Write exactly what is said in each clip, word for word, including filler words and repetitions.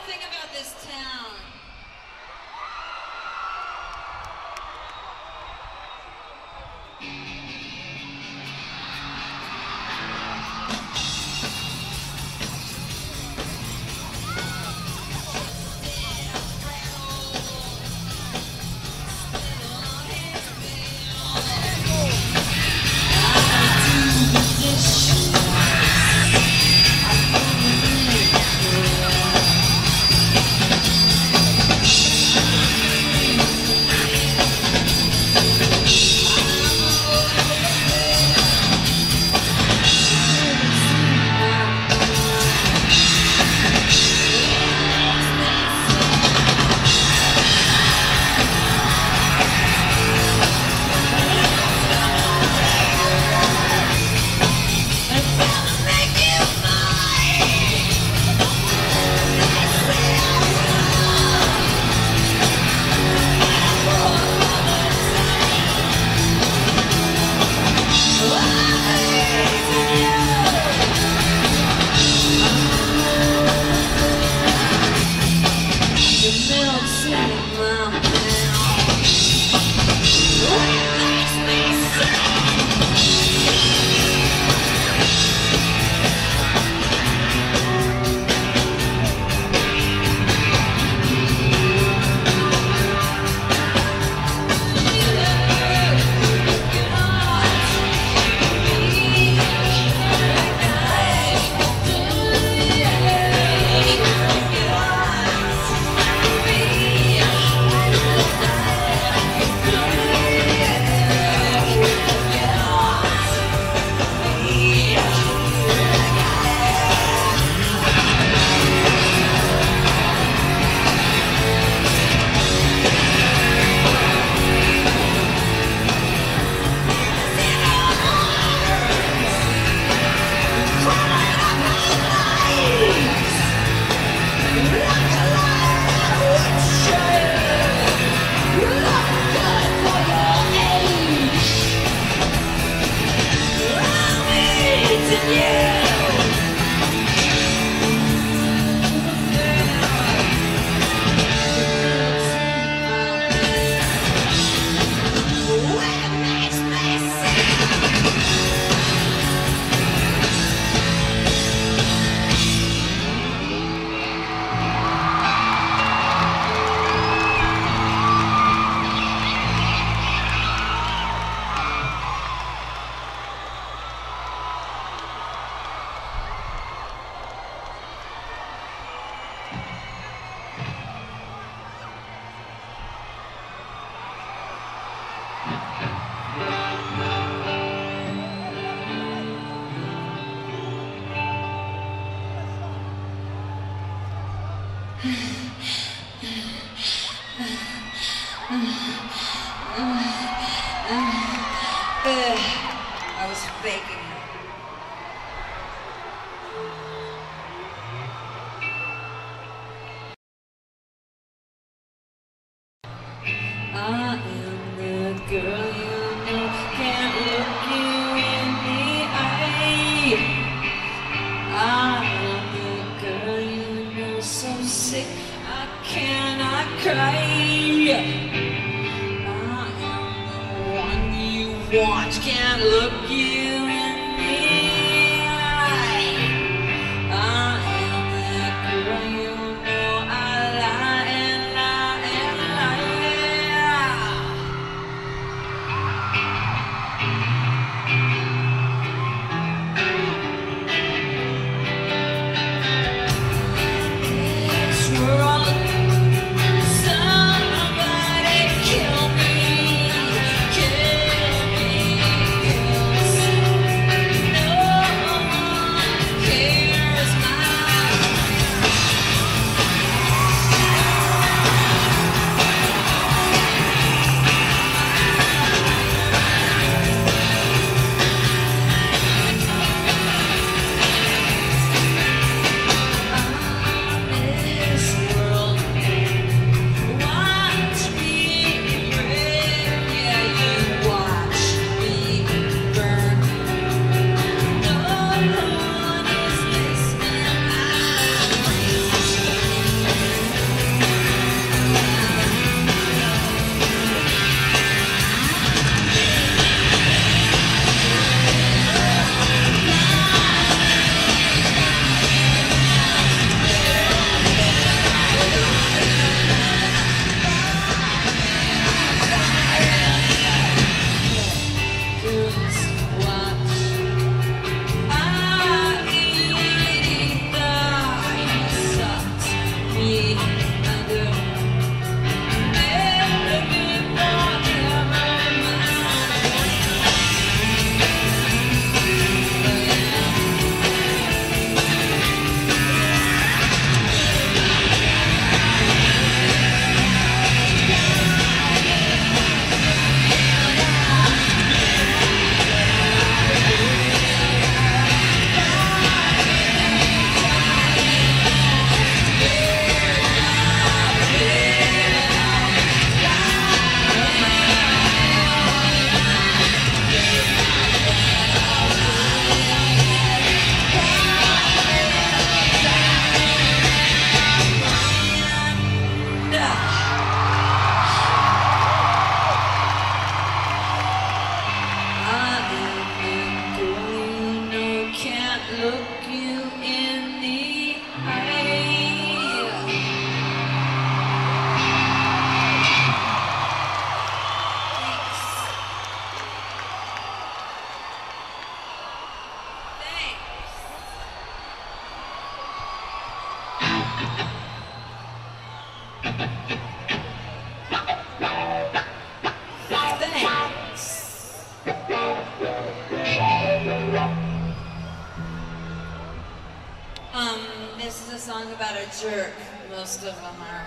think about this town? I was faking it. I am the girl you know can't look you in the eye. I am the girl you know so sick I cannot cry. I am the one you want, can't look you in the eye. I am the girl you know I lie and lie and lie. It's wrong. Somebody kill me, kill me, 'cause Um, this is a song about a jerk. Most of them are.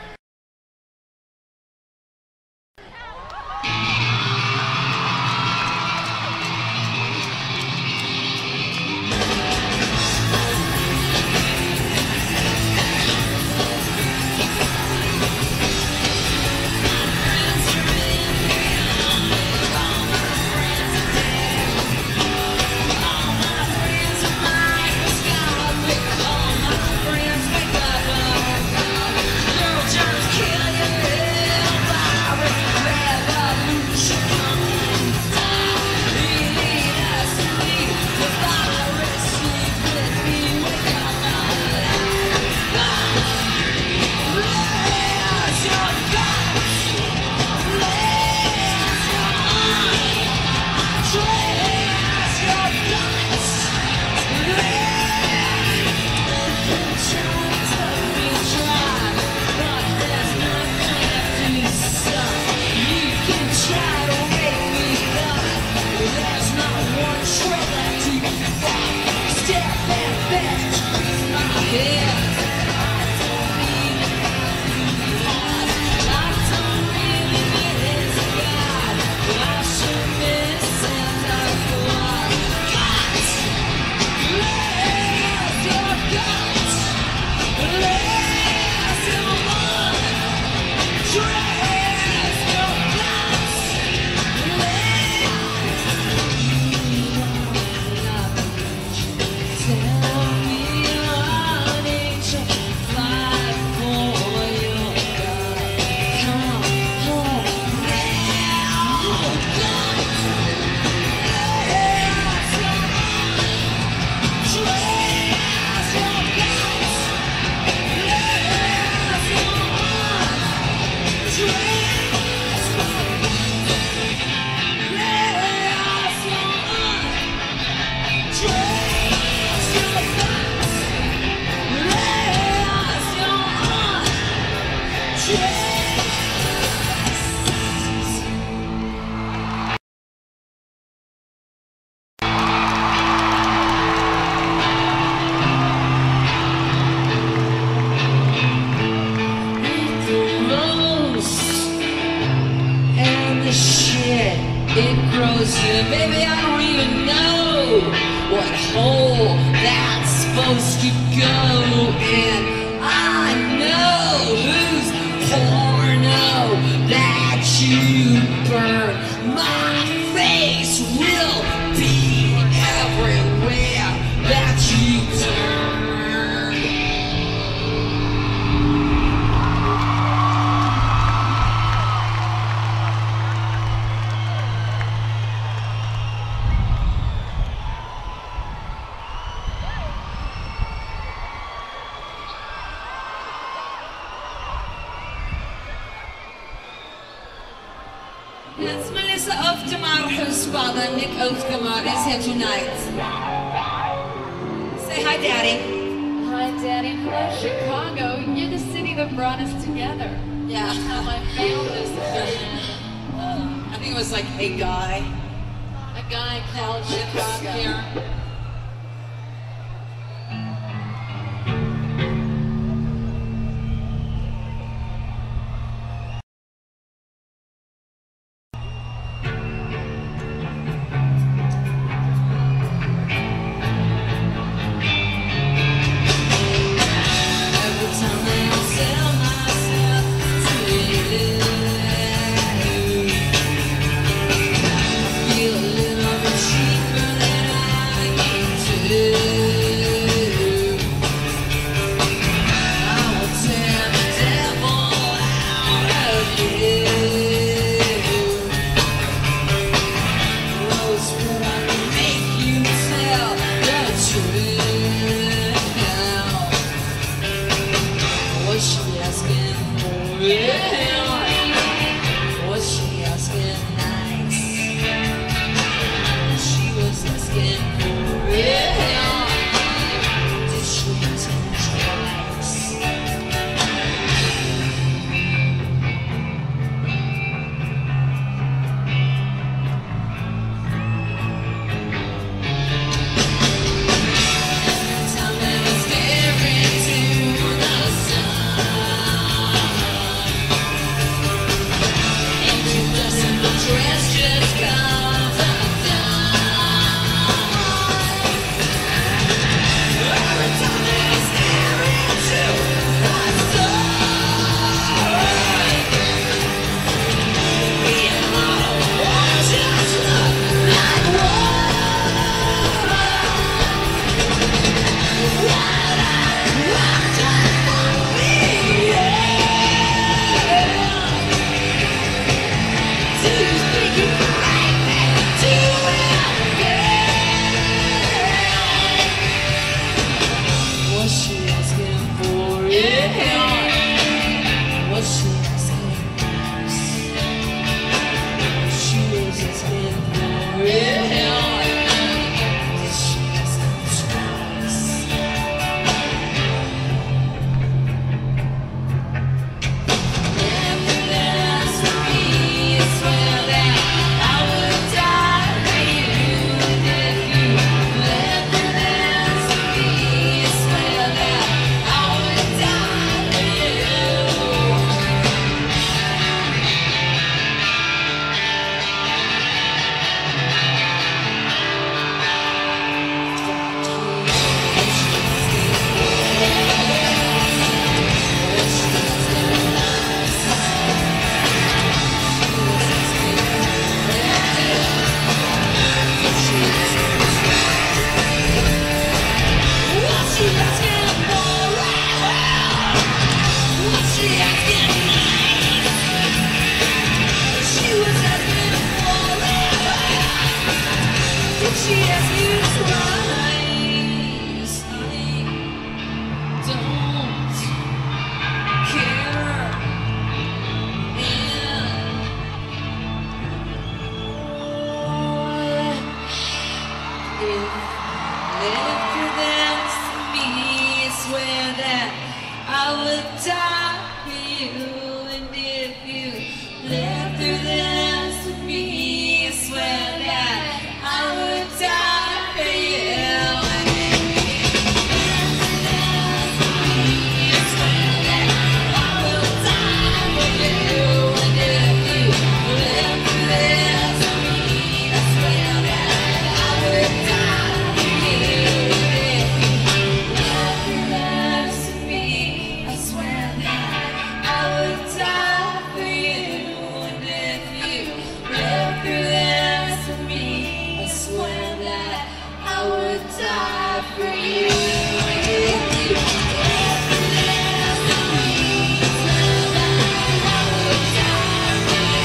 It grows here, baby, I don't even know what hole that's supposed to go in. I know whose porno that you burn. My face will be everywhere that you turn. It's Melissa Oftkamar, whose father, Nick Oftkamar, is here tonight. Say hi, Daddy. Hi, Daddy. Hello, Chicago. You're the city that brought us together. Yeah. How I found this. I think it was like a guy. A guy called Chicago. Here. you. And if you live through this with me, I swear that I would die for you. And if you live through this with me, I swear that I will die for you. And if you live through this with me, I swear that I would die for you. And if you live through this with me, I swear that I would die for you. And if you live through this with me, I swear that I would die for you. And if you live through this with me, I swear that I would die for you.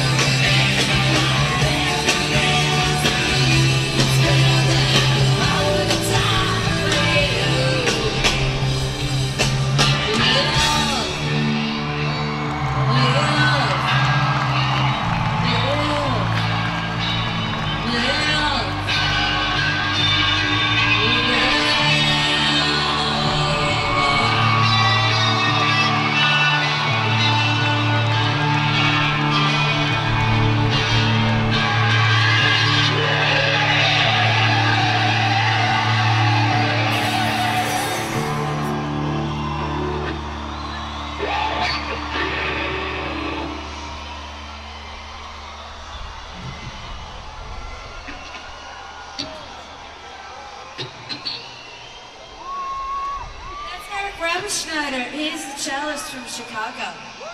That's Eric Rabenschneider. He's the cellist from Chicago.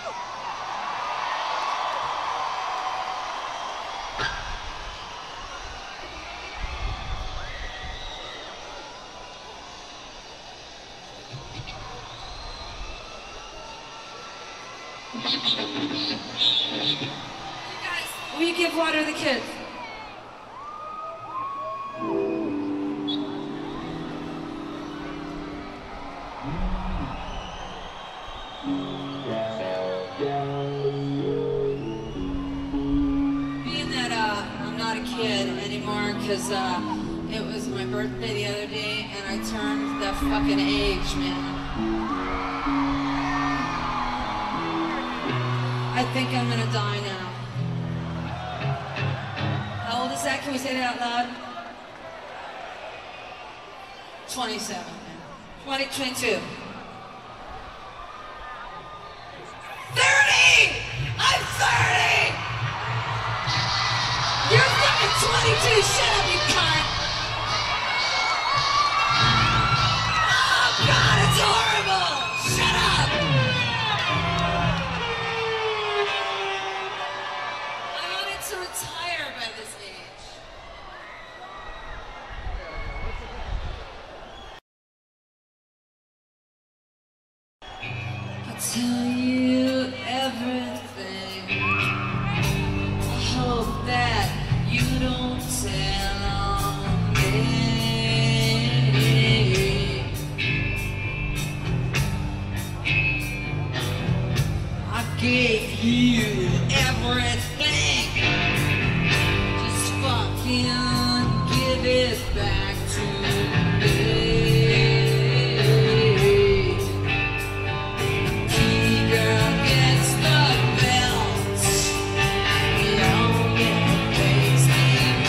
You guys, will you give water to the kids? Being that uh, I'm not a kid anymore, because uh, it was my birthday the other day, and I turned the fucking age, man. I think I'm gonna die now. How old is that? Can we say that out loud? twenty-seven. twenty, twenty-two. thirty! I'm thirty! You're fucking twenty-two! Shut up, you cunt! Oh God, it's horrible! Shut up! I wanted to retire by this age. I'll tell you everything. I hope that you don't tell on me. I gave you everything. Just fucking give it back to me. Girl gets the belt. We all get wasted.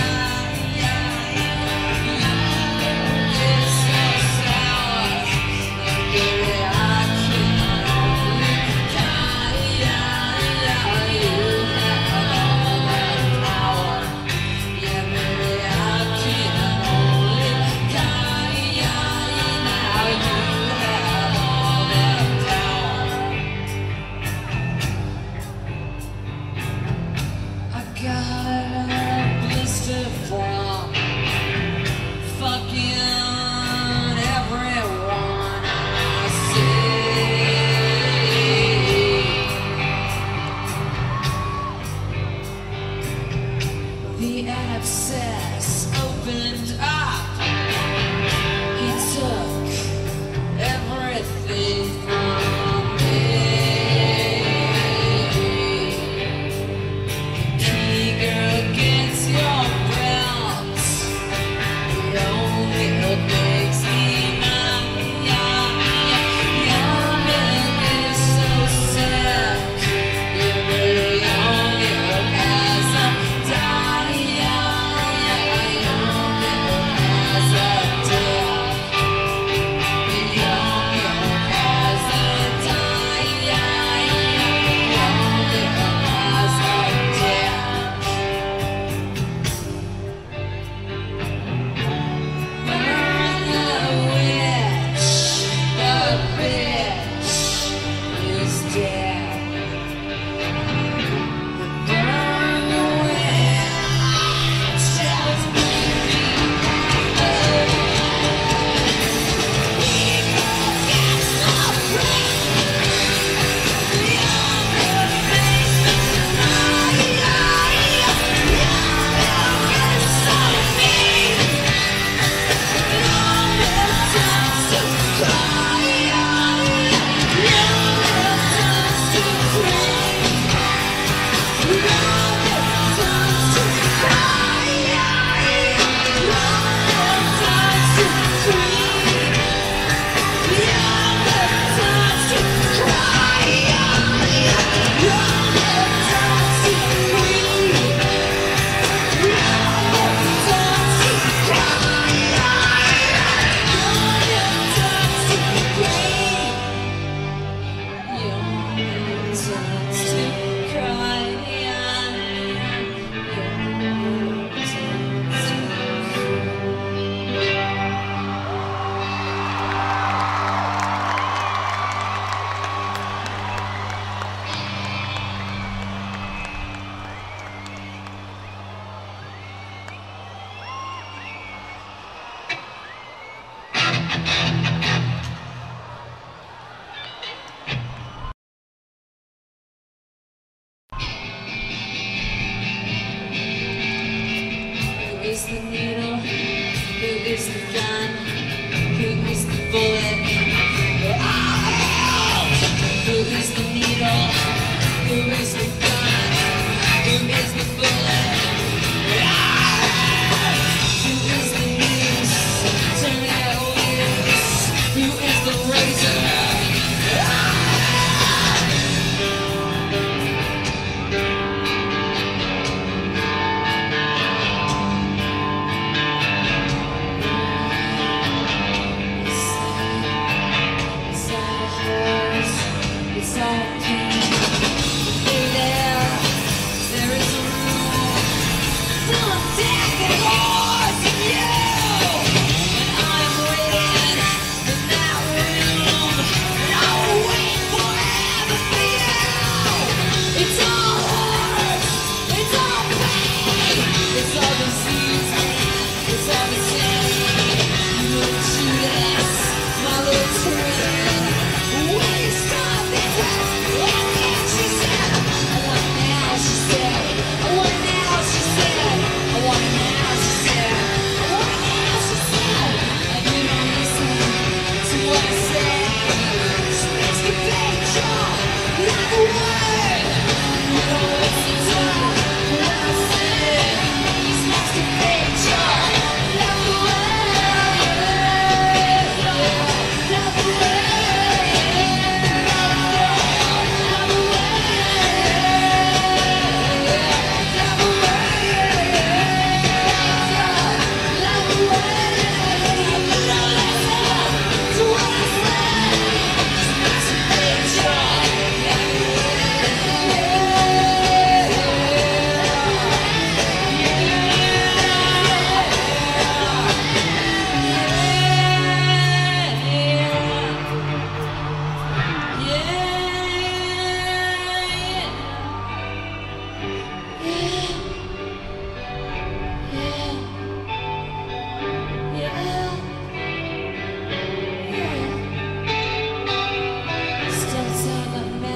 It's so sour. Baby, I can only count. You have all that power. Yeah, baby, I can only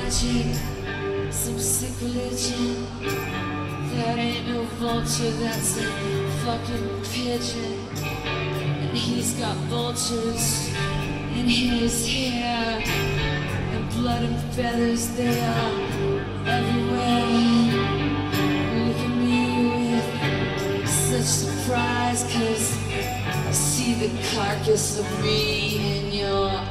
magic, some sick religion. That ain't no vulture, that's a fucking pigeon. And he's got vultures in his hair, and blood and feathers, they are everywhere. Look at me with such surprise, 'cause I see the carcass of me in your eyes.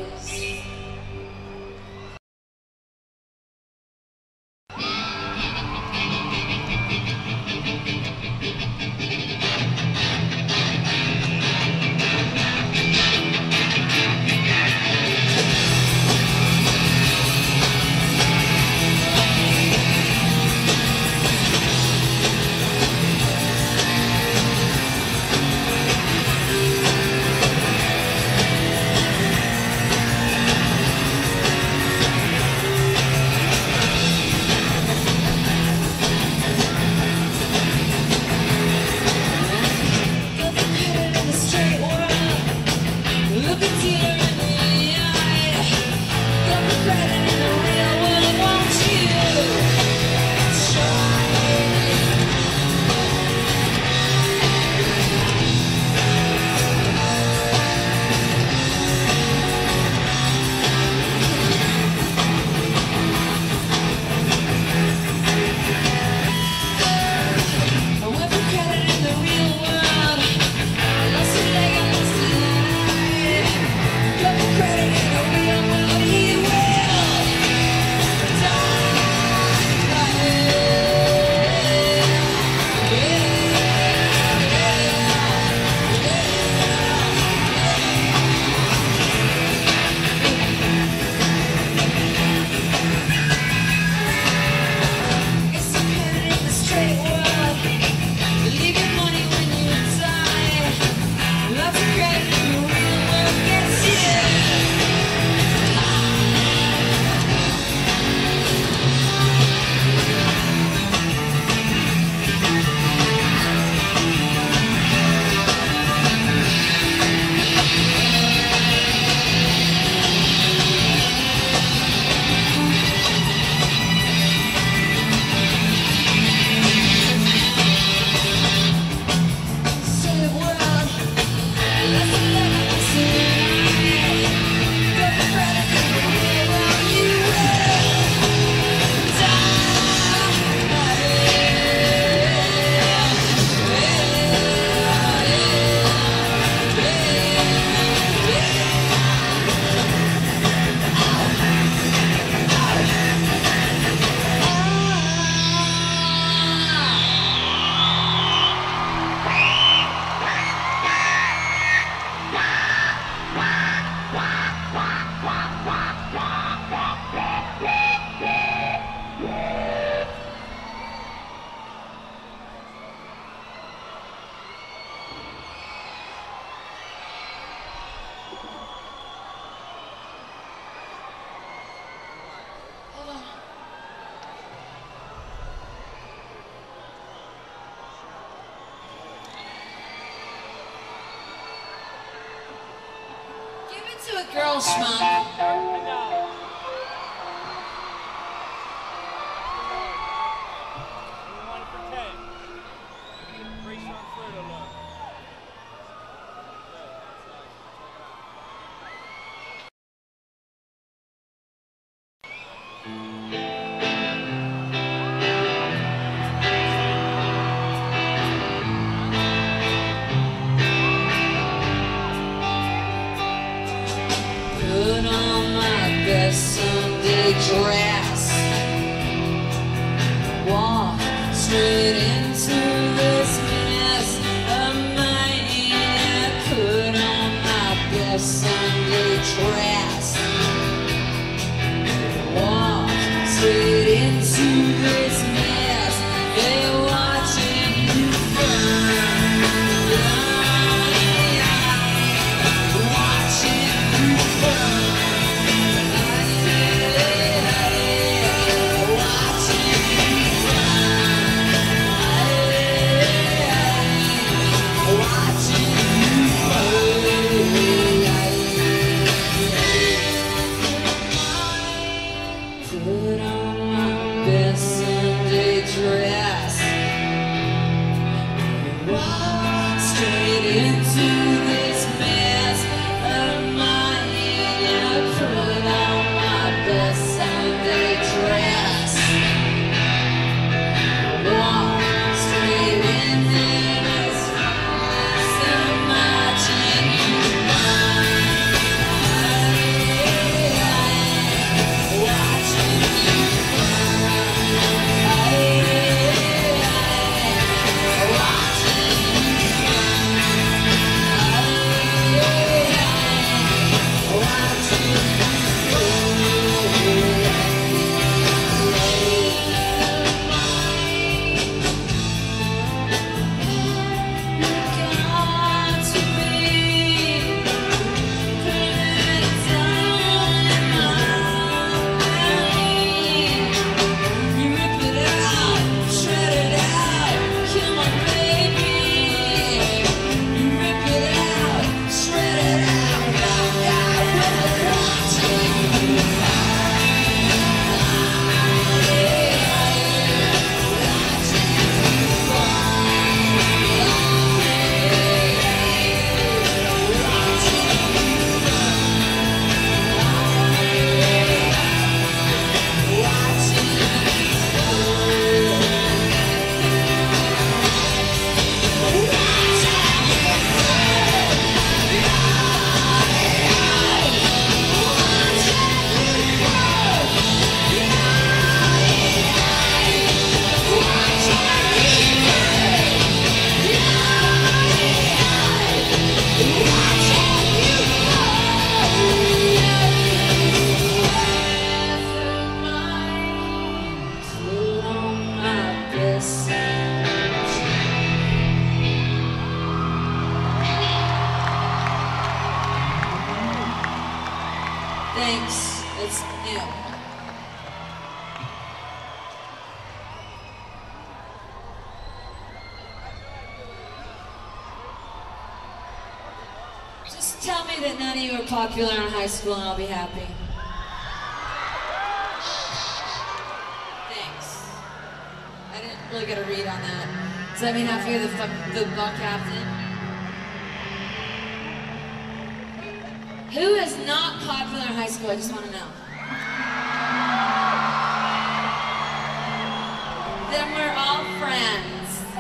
To a girl, schmuck. Put on my best Sunday dress, walk straight into this mess of mine. Put on my best Sunday dress, walk straight Put on my best Sunday dress, walk straight into this mess of mine. I put on my best Sunday dress, walk straight into this mess of mine. You mind, watching you Thanks. It's new. Just tell me that none of you are popular in high school and I'll be happy. Thanks. I didn't really get a read on that. Does that mean half of you are the, fuck, the ball captain? Who is not popular in high school? I just want to know. Then we're all friends.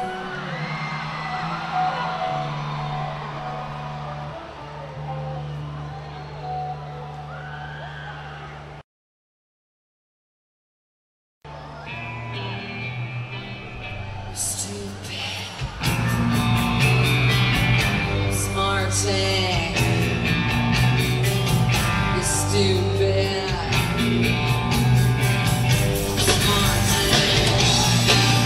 Stupid. Smarty. Stupid. Smart.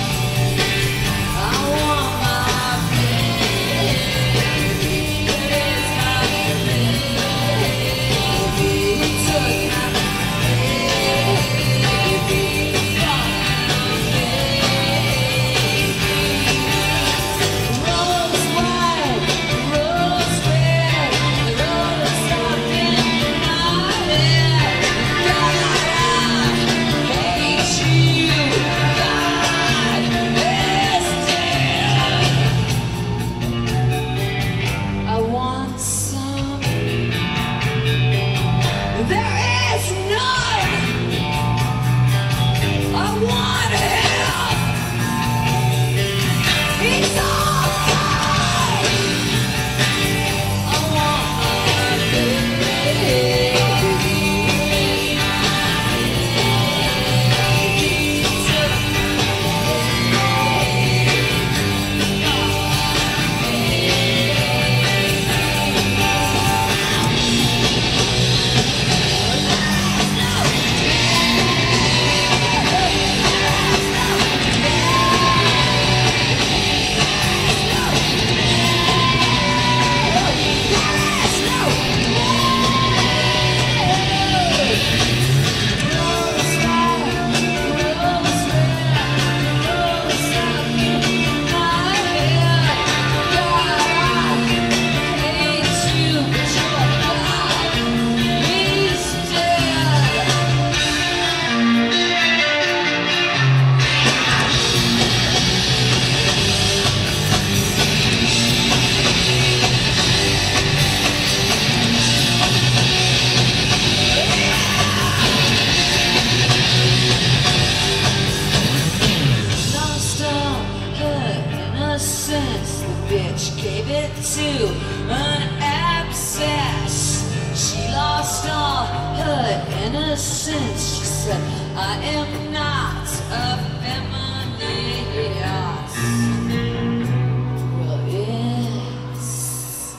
an abscess. She lost all her innocence. She said, I am not a feminist. Well, it's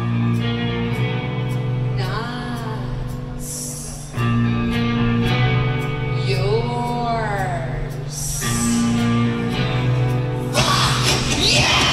not yours. Fuck yeah!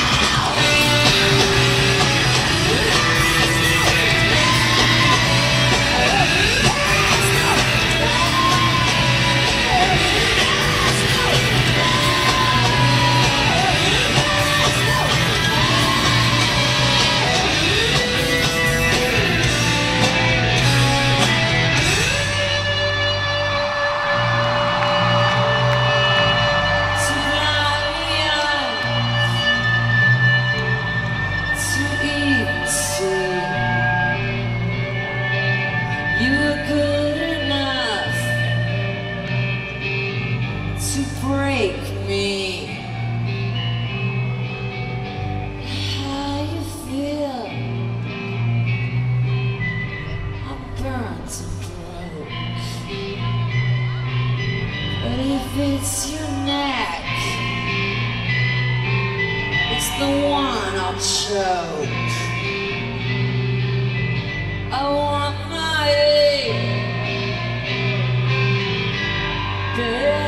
It's your neck. It's the one I'll choke. I want my back.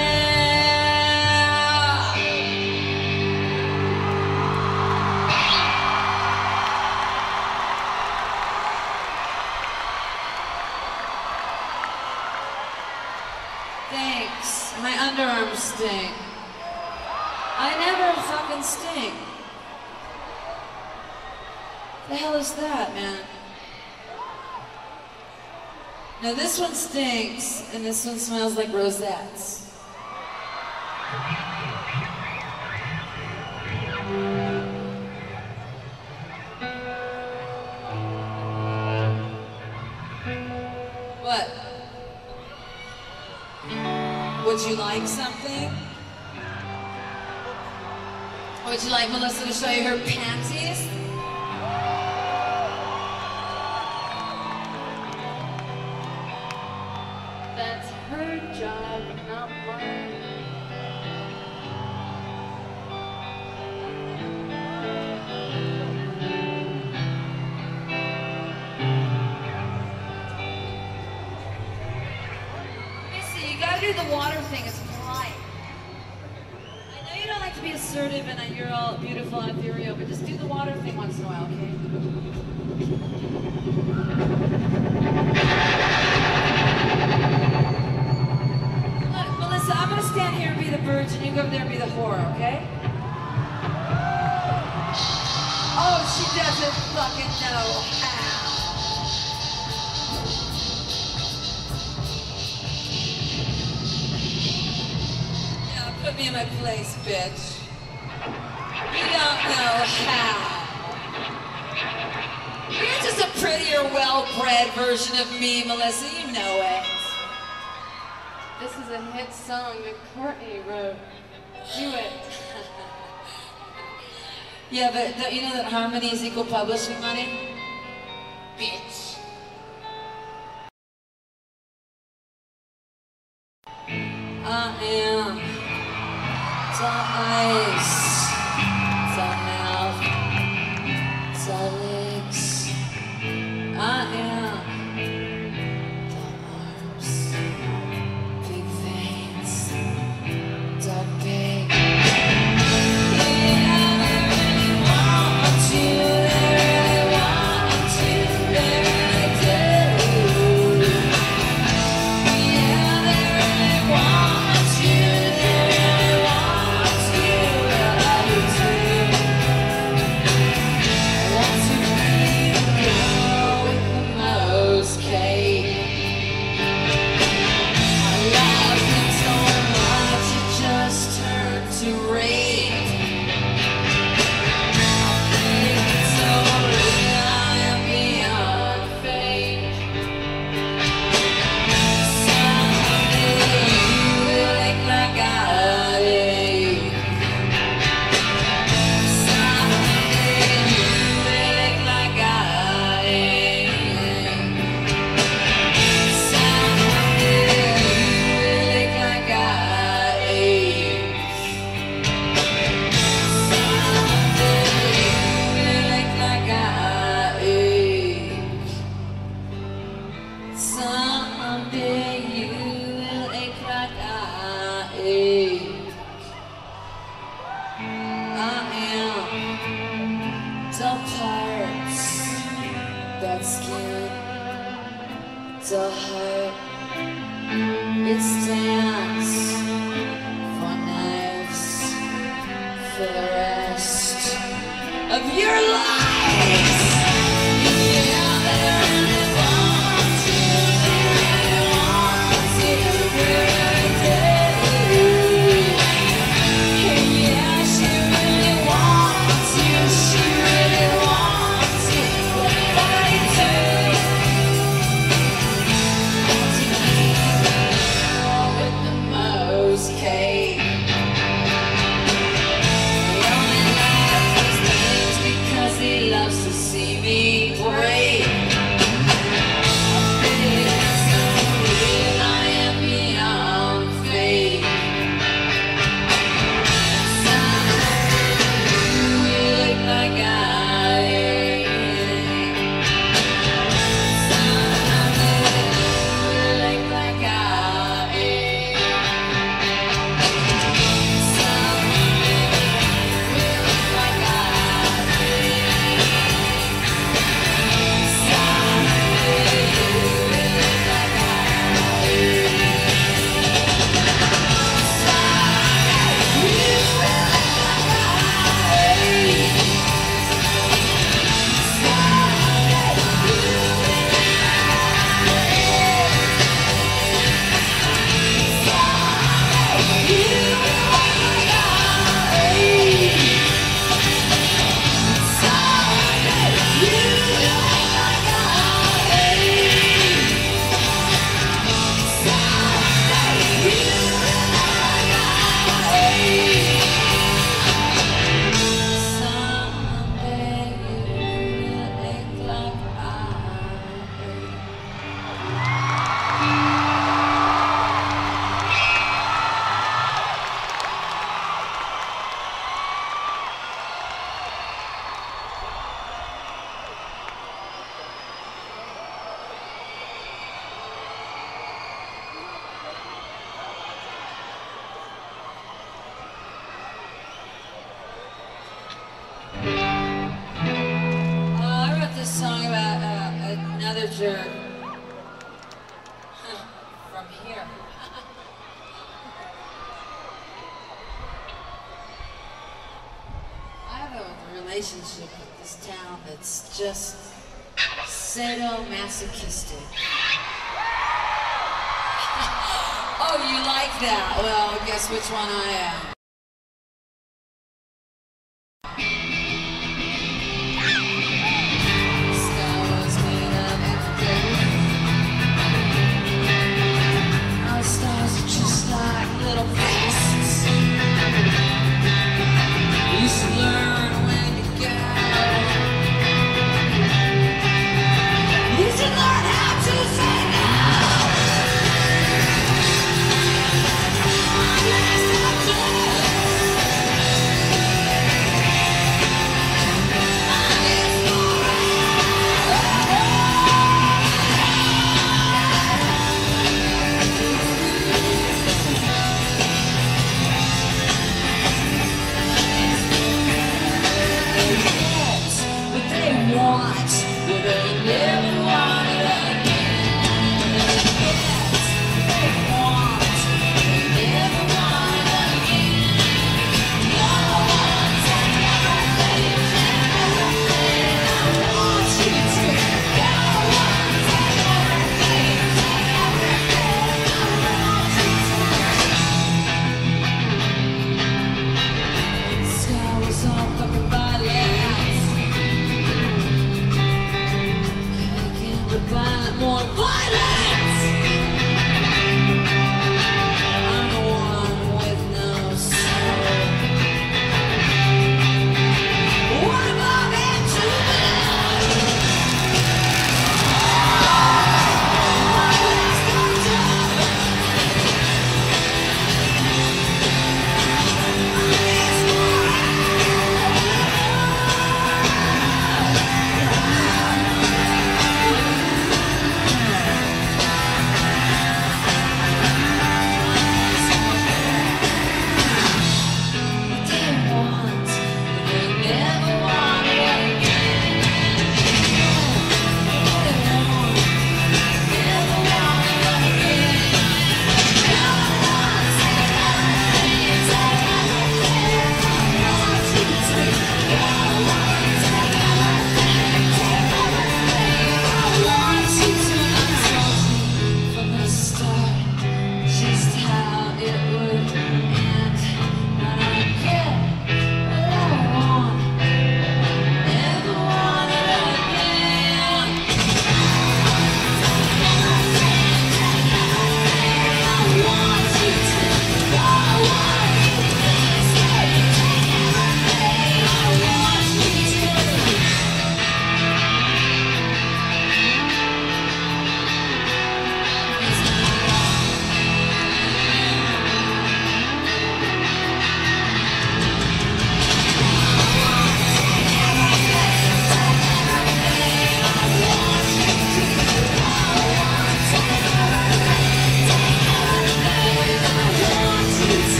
Thanks. My underarms stink. I never fucking stink. The hell is that, man? No, this one stinks, and this one smells like rosettes. What? Would you like something? Would you like Melissa to show you her panties? That's her job, not mine. Missy, you gotta do the water thing. It's polite. I know you don't like to be assertive and you're all beautiful and ethereal, but just do the water thing once in a while, okay? Look, Melissa, I'm gonna stand here and be the birds and you go over there and be the whore, okay? Oh, she doesn't fucking know how. Yeah, put me in my place, bitch. You don't know how. You're just a prettier, well-bred version of me, Melissa. You know it. This is a hit song that Courtney wrote. Do it. Yeah, but don't you know that harmony is equal publishing money? Bitch. I am. It's all ice. It's all mouth. It's all legs. I am. The arms. Big veins. Dog big. Yeah. of your lives. Yeah, they really want you, they really want you every day. Yeah, she really wants you, she really wants you. What I do with the most cake. He loves to see me break. I am beyond fate. You look like I You look like I jerk from here. I have a relationship with this town that's just sadomasochistic. Oh, you like that? Well, guess which one I am. Yeah.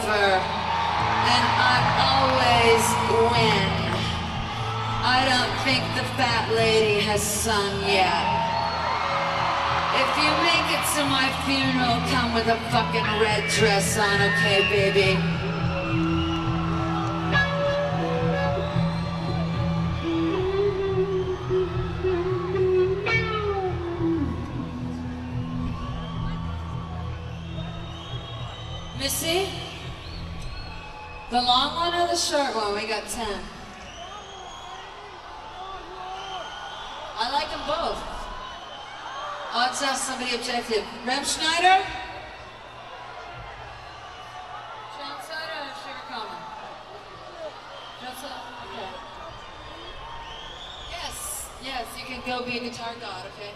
over, and I always win. I don't think the fat lady has sung yet. If you make it to my funeral, come with a fucking red dress on, okay, baby? Missy? The long one or the short one? We got ten. I like them both. Oh, let's ask somebody objective. Rem Schneider? John Sutter or Sugar Coleman? John Sutter? Okay. Yes, yes, you can go be a guitar god, okay?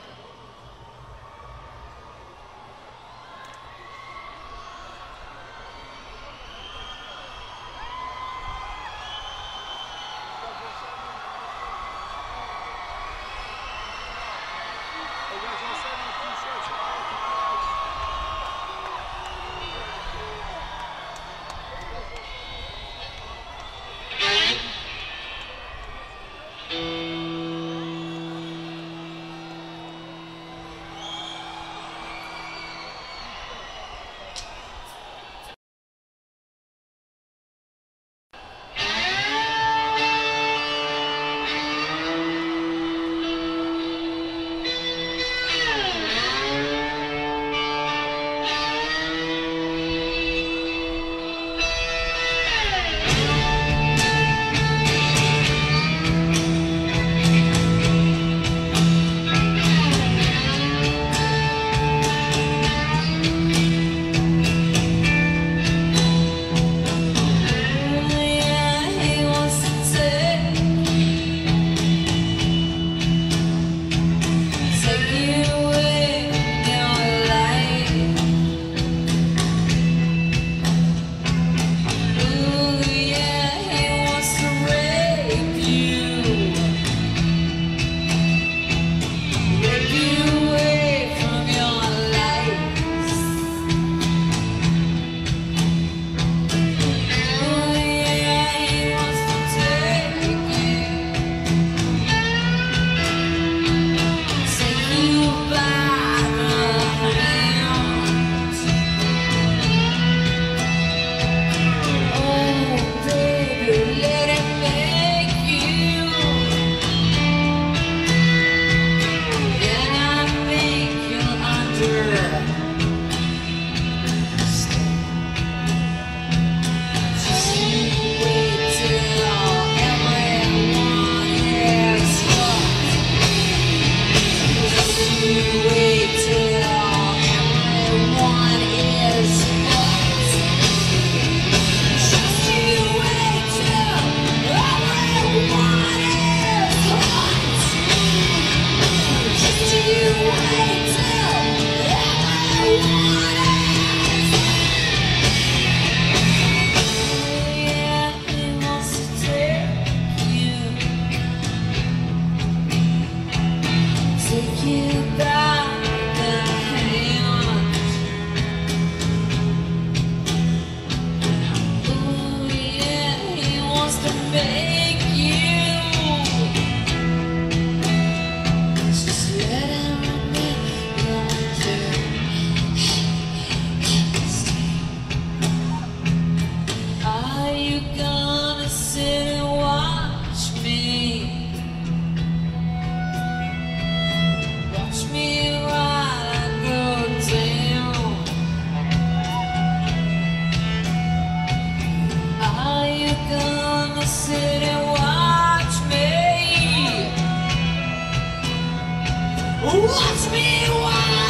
Watch me while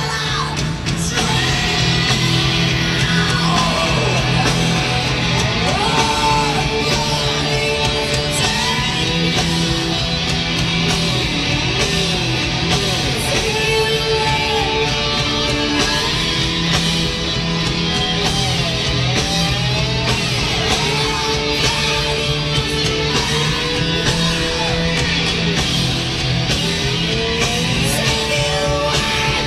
I Take you away.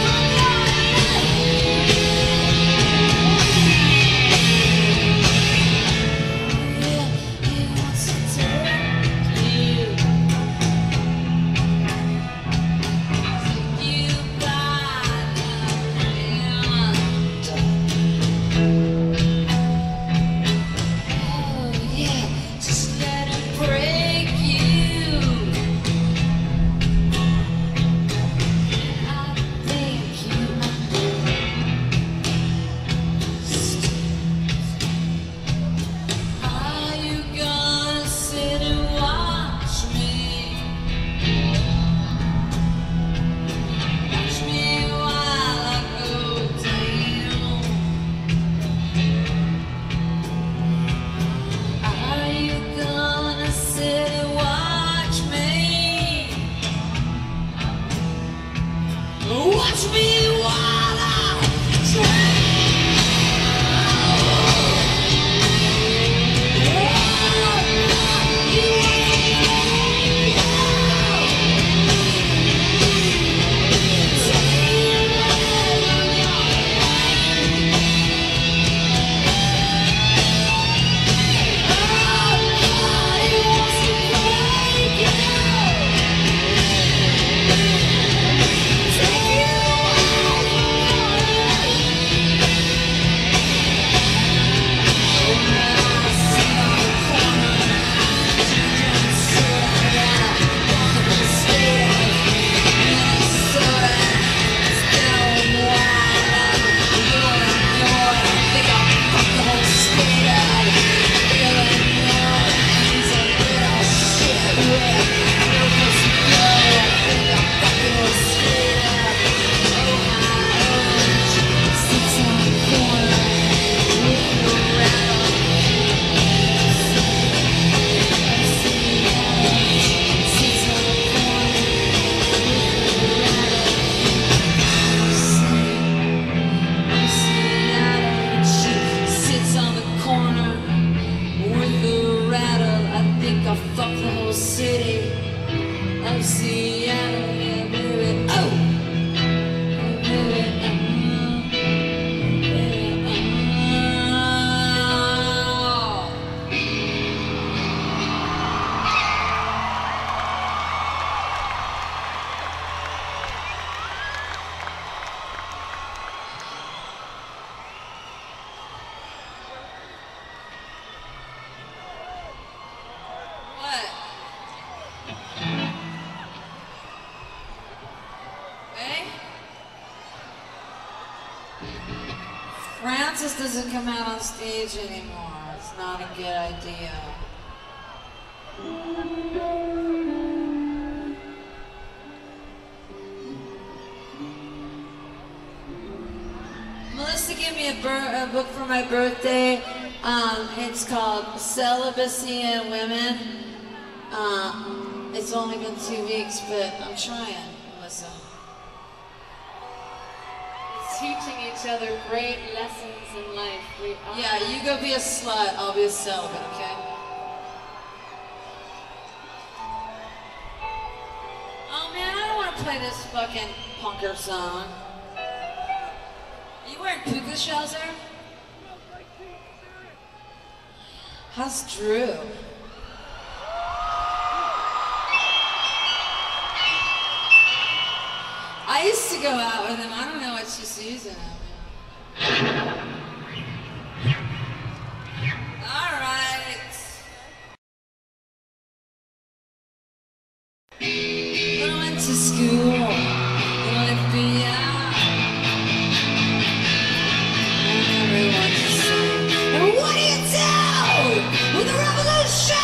ass doesn't come out on stage anymore. It's not a good idea. Melissa gave me a, a book for my birthday. Um, it's called Celibacy and Women. Uh, it's only been two weeks, but I'm trying, Melissa. Teaching each other great lessons in life. We are. Yeah, you go be a slut, I'll be a celibate, okay? Oh man, I don't want to play this fucking punker song. Are you wearing puka shells there? How's Drew? I used to go out with him. I don't know what she's using him. All right. When I went to school in Olympia, and everyone just said, "And what do you do with the revolution?"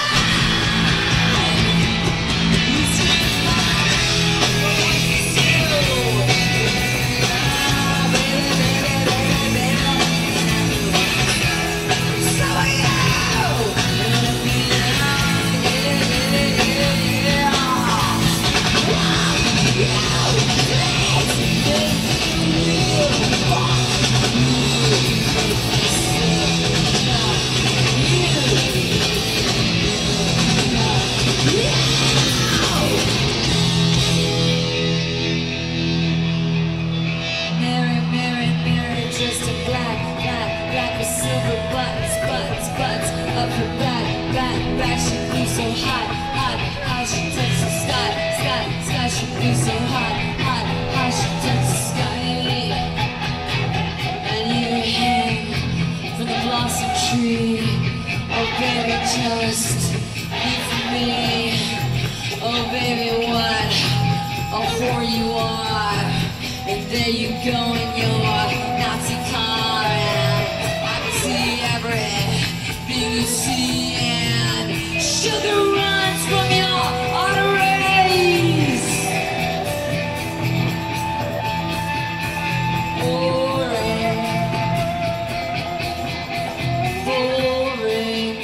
Just be for me. Oh baby, what a whore you are. And there you go in your Nazi car, and I can see everything you see, and sugar runs from your arteries. Boring, boring.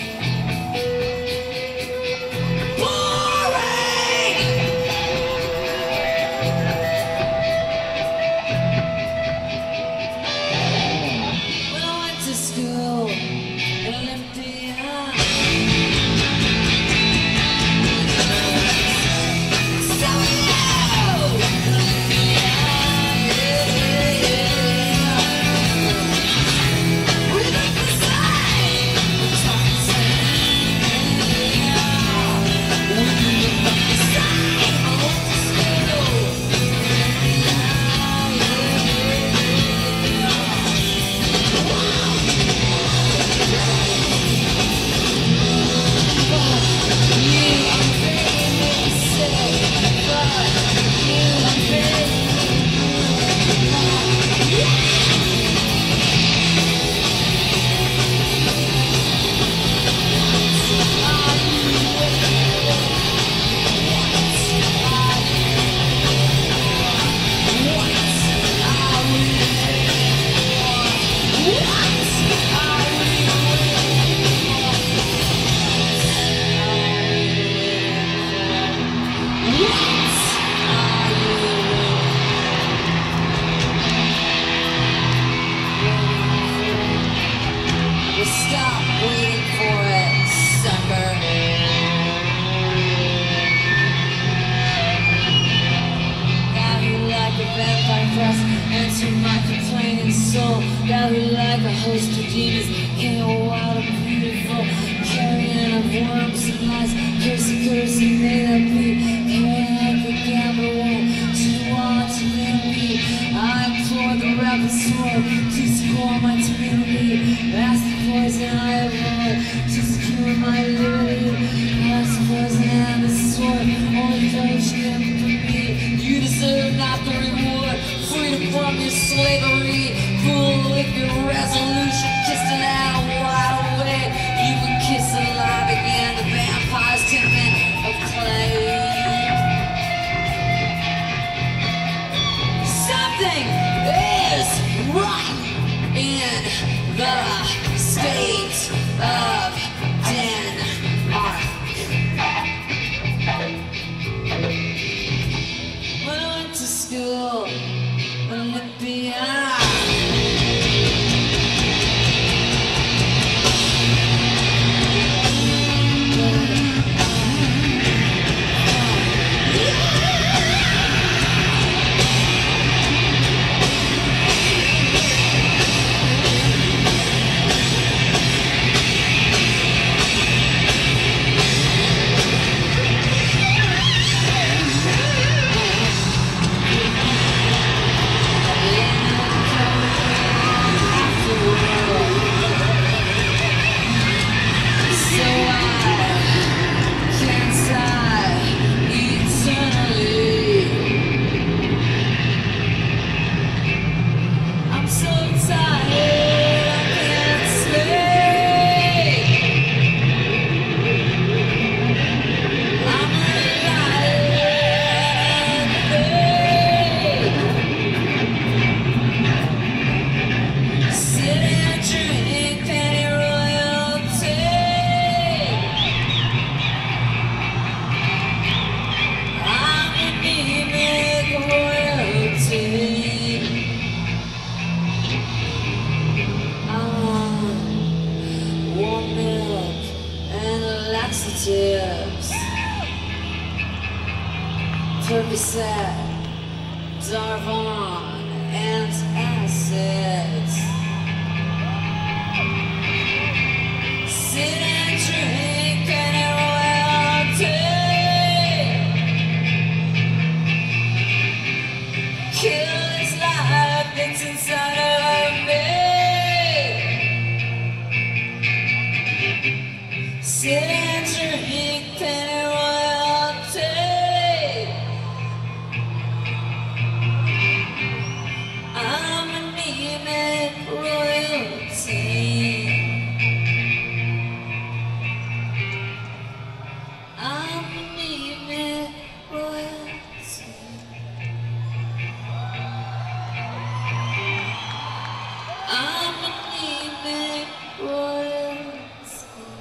Answer my complaining soul. Got me like a host of demons. Can't go wild and beautiful. Carrying of worms and lies. Cursing, cursing, may that be. Carrying like a gambler won't. Too on to let me. I implore the rapid sword to score my timidity. Ask the poison I have heard to secure my liberty. Ask the poison and the sword. Only those you have for me. You deserve not the reward. Freedom from your slavery, full of your resolution. laxatives, Percocet, Darvon, antacids. Sit and drink any royalty. Kill this life that's inside of me. Sit and drink penny royalty. I'm anemic royalty. I'm anemic royalty. I'm anemic royalty.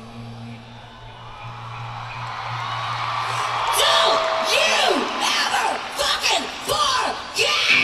Don't you ever fucking forget!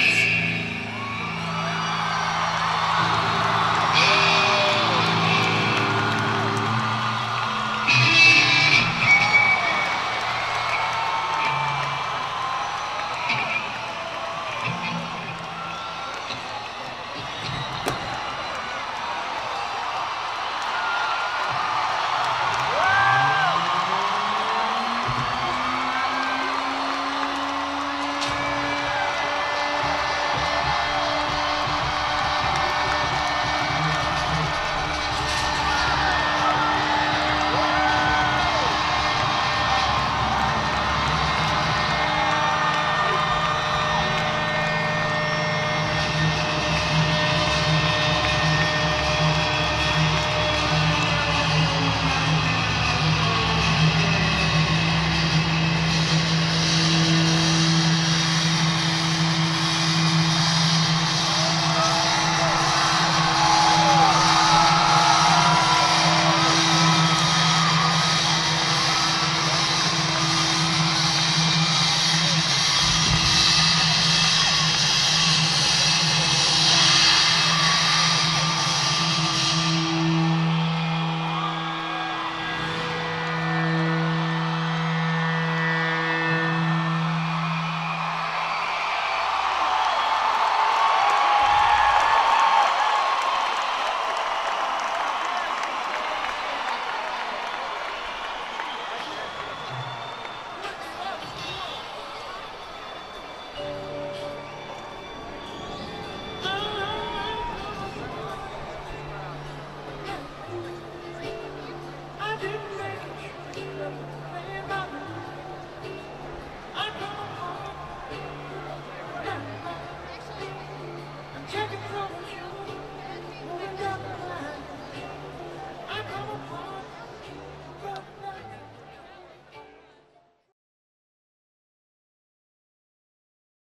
I didn't